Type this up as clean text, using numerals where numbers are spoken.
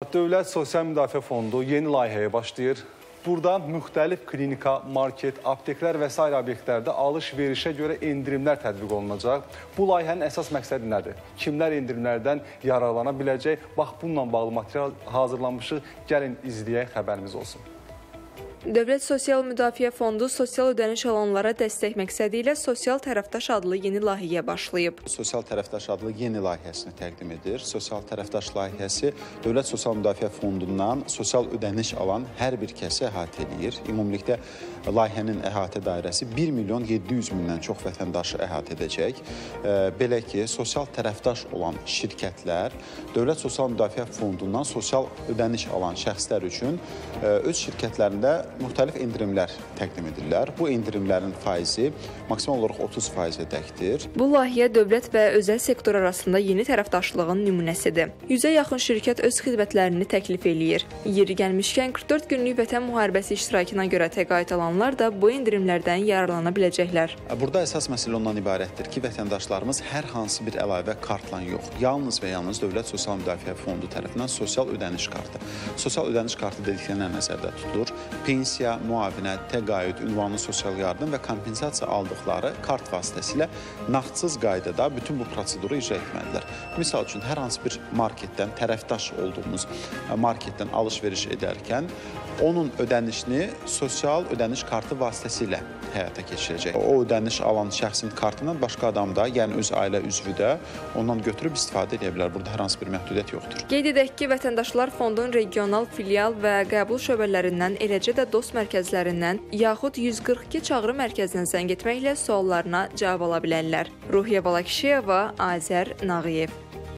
Dövlət Sosial Müdafiə Fondu yeni layihəyə başlayır. Burada müxtəlif klinika, market, apteklər və s. obyektlərdə alış-verişə görə endirimlər tətbiq olunacaq. Bu layihənin əsas məqsədi nədir? Kimlər endirimlərdən yararlana biləcək? Bax, bununla bağlı material hazırlanmışıq. Gəlin izləyək, xəbərimiz olsun. Dövlət Sosial Müdafiə Fondu sosial ödəniş alanlara dəstək məqsədi ilə Sosial Tərəfdaş adlı yeni layihəyə başlayıb. Sosial Tərəfdaş adlı yeni layihəsini təqdim edir. Sosial Tərəfdaş layihəsi Dövlət Sosial Müdafiə Fondundan sosial ödəniş alan hər bir kəsi əhatə edir. Ümumilikdə layihənin əhatə dairəsi 1.700.000-dən çox vətəndaşı əhatə edəcək. Belə ki, sosial tərəfdaş olan şirkətlər Dövlət Sosial Müdafiə Fondundan sosial ödəniş alan şəxslər üçün öz şirkətlərində müxtəlif endirimlər təqdim edirlər. Bu endirimlərin faizi maksimal olaraq 30%-ədəkdir. Bu layihə dövlət və özəl sektor arasında yeni tərəfdaşlığın nümunəsidir. 100-ə yaxın şirkət öz xidmətlərini təklif eləyir. Yeri gəlmişkən 44 günlük vətən müharibəsi iştirakına görə təqaüd alanlar da bu endirimlərdən yararlana biləcəklər. Burada əsas məsələ ondan ibarətdir ki, vətəndaşlarımız hər hansı bir əlavə kartla yox, yalnız və yalnız Dövlət Sosial Müdafiə Fondu tərəfindən sosial ödəniş kartı. Sosial ödəniş kartı dediklərinə nəzərdə tutulur. Pensiya, müavinət, təqaüd, ünvanlı sosial yardım və kompensasiya aldıqları kart vasitəsilə nağdsız qaydada bütün bu proseduru icra etməlidirlər. Misal üçün, hər hansı bir marketdən, tərəfdaş olduğumuz marketdən alış-veriş edərkən onun ödənişini sosial ödəniş kartı vasitəsilə həyata keçirəcək. O ödəniş alan şəxsin kartından başqa adam da, yəni öz ailə üzvü də ondan götürüb istifadə edə bilər. Burada hər hansı bir məhdudiyyət yoxdur. Qeyd edək ki, vətəndaşlar fondun regional filial və qəbul şöbələrindən, eləcə də dost mərkəzlərindən yaxud 142 çağrı mərkəzindən zəng etməklə suallarına cavab ala bilərlər. Ruhiyyə Balakişiyeva, Azər Nağıyev.